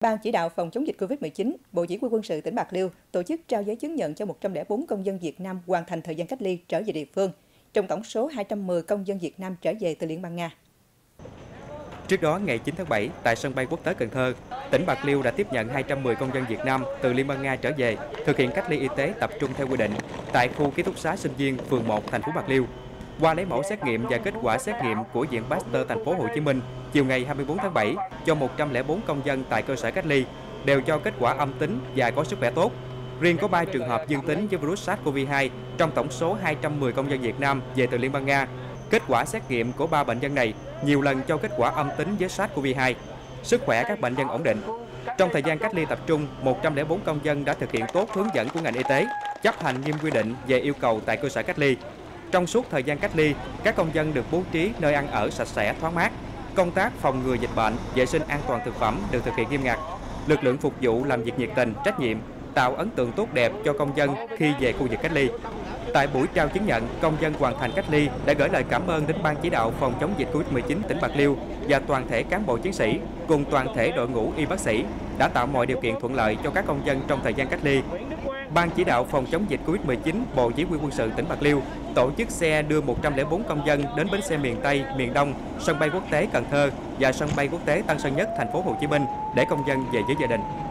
Ban chỉ đạo phòng chống dịch Covid-19, Bộ Chỉ huy quân sự tỉnh Bạc Liêu tổ chức trao giấy chứng nhận cho 104 công dân Việt Nam hoàn thành thời gian cách ly trở về địa phương, trong tổng số 210 công dân Việt Nam trở về từ Liên bang Nga. Trước đó, ngày 9 tháng 7, tại sân bay quốc tế Cần Thơ, tỉnh Bạc Liêu đã tiếp nhận 210 công dân Việt Nam từ Liên bang Nga trở về, thực hiện cách ly y tế tập trung theo quy định tại khu ký túc xá sinh viên phường 1 thành phố Bạc Liêu. Qua lấy mẫu xét nghiệm và kết quả xét nghiệm của Viện Pasteur thành phố Hồ Chí Minh chiều ngày 24 tháng 7 cho 104 công dân tại cơ sở cách ly đều cho kết quả âm tính và có sức khỏe tốt. Riêng có 3 trường hợp dương tính với virus SARS-CoV-2 trong tổng số 210 công dân Việt Nam về từ Liên bang Nga. Kết quả xét nghiệm của 3 bệnh nhân này nhiều lần cho kết quả âm tính với SARS-CoV-2. Sức khỏe các bệnh nhân ổn định. Trong thời gian cách ly tập trung, 104 công dân đã thực hiện tốt hướng dẫn của ngành y tế, chấp hành nghiêm quy định về yêu cầu tại cơ sở cách ly. Trong suốt thời gian cách ly, các công dân được bố trí nơi ăn ở sạch sẽ, thoáng mát. Công tác phòng ngừa dịch bệnh, vệ sinh an toàn thực phẩm được thực hiện nghiêm ngặt. Lực lượng phục vụ làm việc nhiệt tình, trách nhiệm, tạo ấn tượng tốt đẹp cho công dân khi về khu vực cách ly. Tại buổi trao chứng nhận, công dân hoàn thành cách ly đã gửi lời cảm ơn đến Ban chỉ đạo phòng chống dịch Covid-19 tỉnh Bạc Liêu và toàn thể cán bộ chiến sĩ cùng toàn thể đội ngũ y bác sĩ đã tạo mọi điều kiện thuận lợi cho các công dân trong thời gian cách ly. Ban chỉ đạo phòng chống dịch Covid-19 Bộ Chỉ huy quân sự tỉnh Bạc Liêu tổ chức xe đưa 104 công dân đến bến xe miền Tây, miền Đông, sân bay quốc tế Cần Thơ và sân bay quốc tế Tân Sơn Nhất thành phố Hồ Chí Minh để công dân về với gia đình.